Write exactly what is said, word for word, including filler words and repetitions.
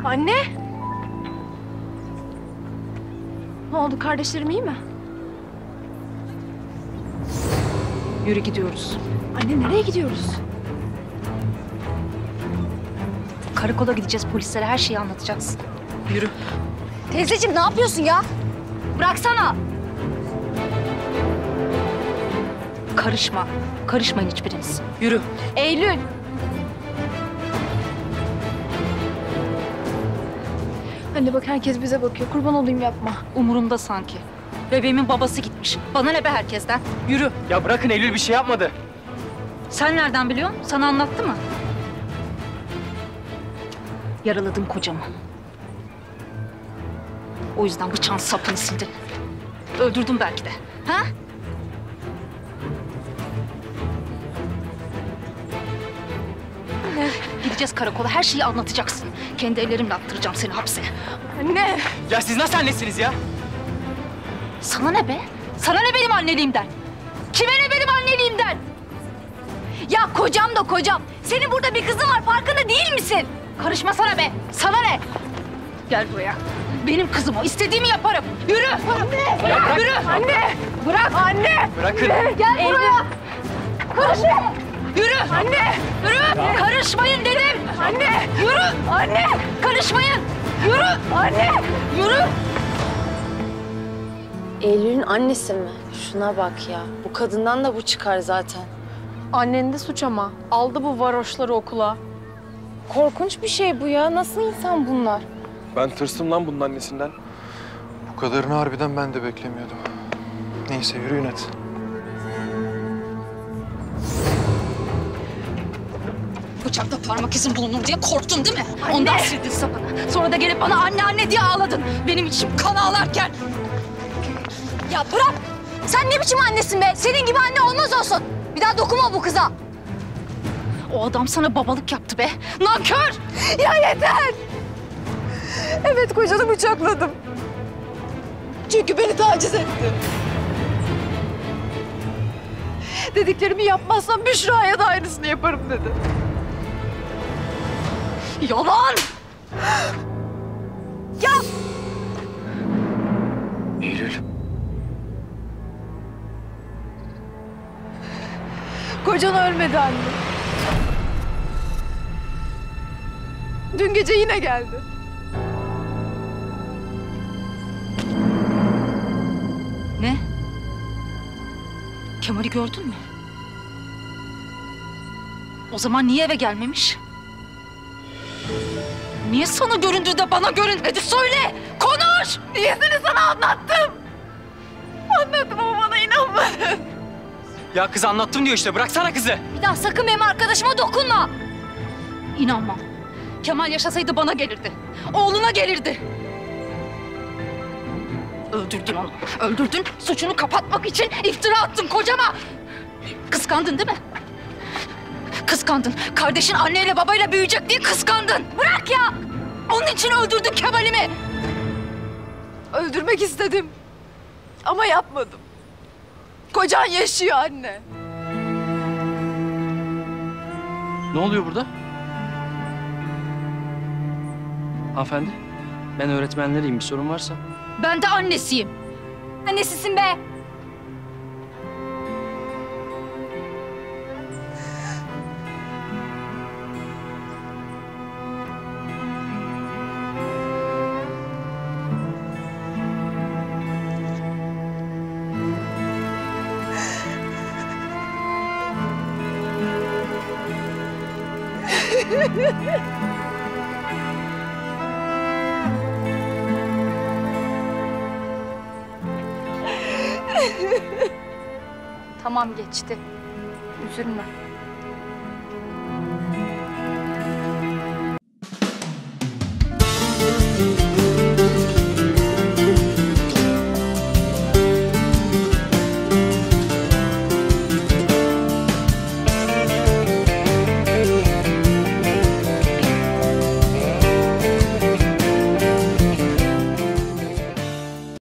Anne! Ne oldu? Kardeşlerim iyi mi? Yürü gidiyoruz. Anne nereye gidiyoruz? Karakola gideceğiz, polislere her şeyi anlatacaksın. Yürü. Teyzeciğim ne yapıyorsun ya? Bıraksana. Karışma. Karışmayın hiçbiriniz. Yürü. Eylül! Anne bak herkes bize bakıyor. Kurban olayım yapma. Umurumda sanki. Bebeğimin babası gitmiş. Bana ne be herkesten? Yürü. Ya bırakın, Eylül bir şey yapmadı. Sen nereden biliyorsun? Sana anlattı mı? Yaraladım kocamı. O yüzden bıçağın sapını sildin. Öldürdüm belki de. Ha? Gideceğiz karakola. Her şeyi anlatacaksın. Kendi ellerimle attıracağım seni hapse. Anne! Ya siz nasıl annesiniz ya? Sana ne be? Sana ne benim anneliğimden? Kime ne benim anneliğimden? Ya kocam da kocam. Senin burada bir kızın var, farkında değil misin? Karışmasana be. Sana ne? Gel buraya. Benim kızım o. İstediğimi yaparım. Yürü. Anne. bırak. Yürü. Anne! Bırak! Anne! Bırakın. Gel Eylül. buraya. Karışma. Yürü. Anne! Yürü. Karışmayın dedim. Anne! Yürü. Anne! Karışmayın. Yürü. Anne! Yürü. Eylül'ün annesi mi? Şuna bak ya. Bu kadından da bu çıkar zaten. Annen de suç ama. Aldı bu varoşları okula. Korkunç bir şey bu ya. Nasıl insan bunlar? Ben tırstım lan bunun annesinden. Bu kadarını harbiden ben de beklemiyordum. Neyse yürüyün hadi. Bıçakta parmak izin bulunur diye korktun değil mi? Ondan sildin sapını. Sonra da gelip bana anne anne diye ağladın. Benim içim kan ağlarken. Ya bırak. Sen ne biçim annesin be? Senin gibi anne olmaz olsun. Bir daha dokunma bu kıza. O adam sana babalık yaptı be. Nankör! Ya yeter! Evet kocanı bıçakladım. Çünkü beni taciz etti. Dediklerimi yapmazsam Büşra'ya da aynısını yaparım dedi. Yalan! Ya! Eylül. Kocan ölmedi anne. Dün gece yine geldi. Ne? Kemal'i gördün mü? O zaman niye eve gelmemiş? Niye sana göründü de bana görünmedi? Söyle! Konuş! Niyesini sana anlattım. Anlattım ama bana inanmadın. Ya kız anlattım diyor işte, bıraksana kızı. Bir daha sakın benim arkadaşıma dokunma. İnanmam. Kemal yaşasaydı bana gelirdi. Oğluna gelirdi. Öldürdün onu. Öldürdün. Suçunu kapatmak için iftira attın kocama. Kıskandın değil mi? Kıskandın. Kardeşin anneyle babayla büyüyecek diye kıskandın. Bırak ya! Onun için öldürdün Kemal'imi. Öldürmek istedim. Ama yapmadım. Kocan yaşıyor anne. Ne oluyor burada? Hanımefendi, ben öğretmenleriyim. Bir sorun varsa. Ben de annesiyim. Annesisin be. Tamam geçti. Üzülme.